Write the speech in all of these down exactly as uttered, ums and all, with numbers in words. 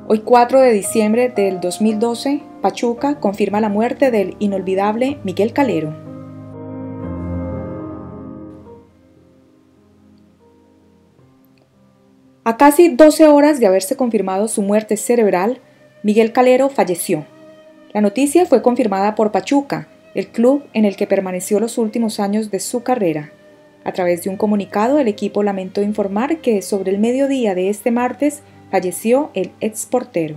Hoy cuatro de diciembre del dos mil doce, Pachuca confirma la muerte del inolvidable Miguel Calero. A casi doce horas de haberse confirmado su muerte cerebral, Miguel Calero falleció. La noticia fue confirmada por Pachuca, el club en el que permaneció los últimos años de su carrera. A través de un comunicado, el equipo lamentó informar que sobre el mediodía de este martes falleció el exportero.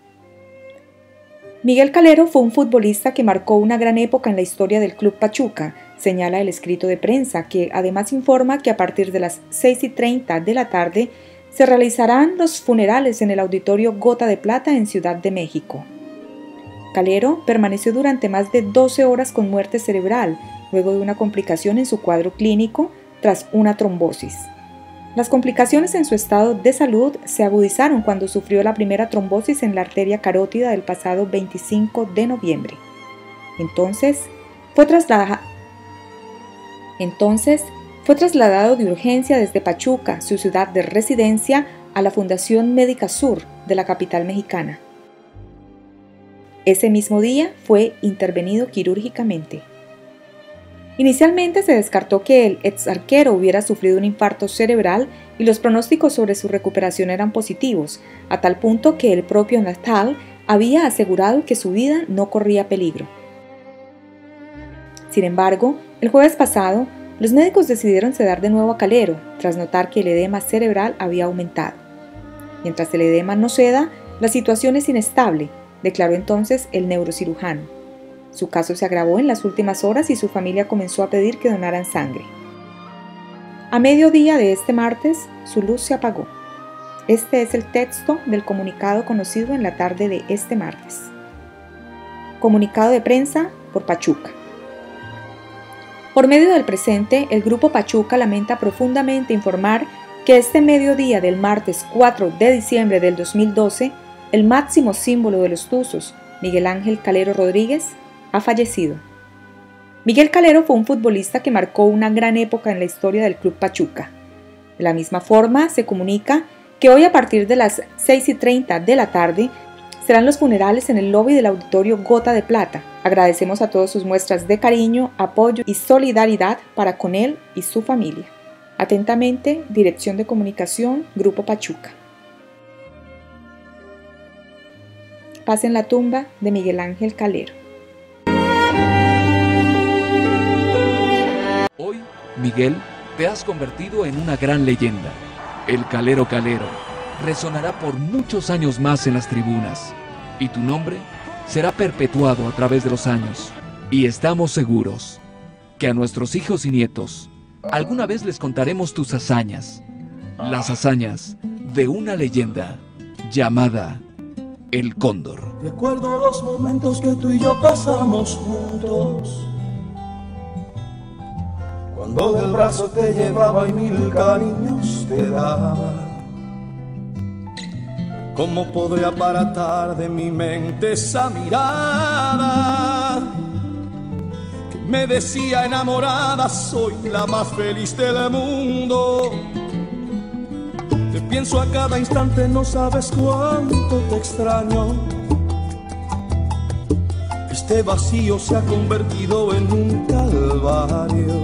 Miguel Calero fue un futbolista que marcó una gran época en la historia del Club Pachuca, señala el escrito de prensa, que además informa que a partir de las seis y treinta de la tarde se realizarán los funerales en el Auditorio Gota de Plata en Ciudad de México. Calero permaneció durante más de doce horas con muerte cerebral, luego de una complicación en su cuadro clínico tras una trombosis. Las complicaciones en su estado de salud se agudizaron cuando sufrió la primera trombosis en la arteria carótida del pasado veinticinco de noviembre. Entonces, fue trasladado, Entonces, fue trasladado de urgencia desde Pachuca, su ciudad de residencia, a la Fundación Médica Sur de la capital mexicana. Ese mismo día fue intervenido quirúrgicamente. Inicialmente se descartó que el ex arquero hubiera sufrido un infarto cerebral y los pronósticos sobre su recuperación eran positivos, a tal punto que el propio Natal había asegurado que su vida no corría peligro. Sin embargo, el jueves pasado, los médicos decidieron sedar de nuevo a Calero, tras notar que el edema cerebral había aumentado. Mientras el edema no ceda, la situación es inestable, declaró entonces el neurocirujano. Su caso se agravó en las últimas horas y su familia comenzó a pedir que donaran sangre. A mediodía de este martes, su luz se apagó. Este es el texto del comunicado conocido en la tarde de este martes. Comunicado de prensa por Pachuca. Por medio del presente, el Grupo Pachuca lamenta profundamente informar que este mediodía del martes cuatro de diciembre del dos mil doce, el máximo símbolo de los Tuzos, Miguel Ángel Calero Rodríguez, ha fallecido. Miguel Calero fue un futbolista que marcó una gran época en la historia del Club Pachuca. De la misma forma, se comunica que hoy a partir de las seis y treinta de la tarde serán los funerales en el lobby del Auditorio Gota de Plata. Agradecemos a todos sus muestras de cariño, apoyo y solidaridad para con él y su familia. Atentamente, Dirección de Comunicación, Grupo Pachuca. Paz en la tumba de Miguel Ángel Calero. Hoy, Miguel, te has convertido en una gran leyenda. El Calero Calero resonará por muchos años más en las tribunas y tu nombre será perpetuado a través de los años. Y estamos seguros que a nuestros hijos y nietos alguna vez les contaremos tus hazañas, las hazañas de una leyenda llamada El Cóndor. Recuerdo los momentos que tú y yo pasamos juntos, cuando del brazo te llevaba y mil cariños te daba. ¿Cómo podré aparatar de mi mente esa mirada que me decía enamorada, soy la más feliz del mundo? Te pienso a cada instante, no sabes cuánto te extraño. Este vacío se ha convertido en un calvario,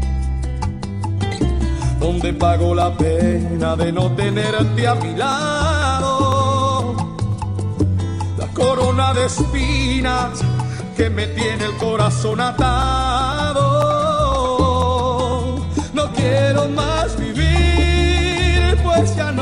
donde pago la pena de no tenerte a mi lado. La corona de espinas que me tiene el corazón atado. No quiero más vivir, pues ya